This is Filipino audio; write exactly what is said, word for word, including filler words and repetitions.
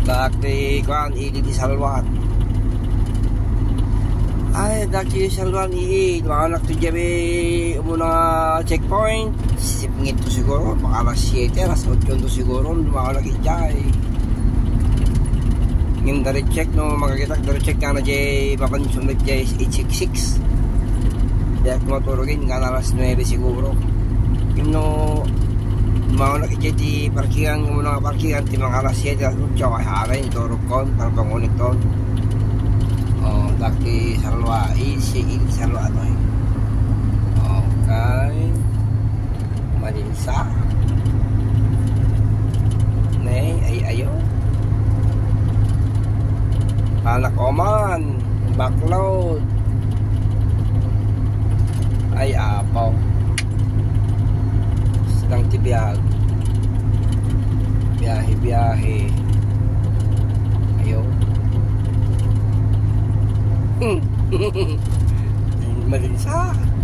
Dati kuan ili di salwan. Ay dati salwan i anak tu jabe umuna checkpoint. Sipingit to siguro baka alas siyete, alas otso to siguro lumaka nag-ijay. Yung dari check no makakita dari check na jay papansunod jay eight six six. Kaya kumaturugin nga alas nueve siguro. Yung no mga nakikita di parkingan ng mga parkingan di mga alas siyete at otso ay haray turog kon para pangunik ton. Oh, daki salwa isi il salwa to. Okay. Malinsa. Nay ay ayo. Anak oman backload. Ay apaw. Sedang tibiyag. Biyahe-biyahe. Ayo. Malinsa.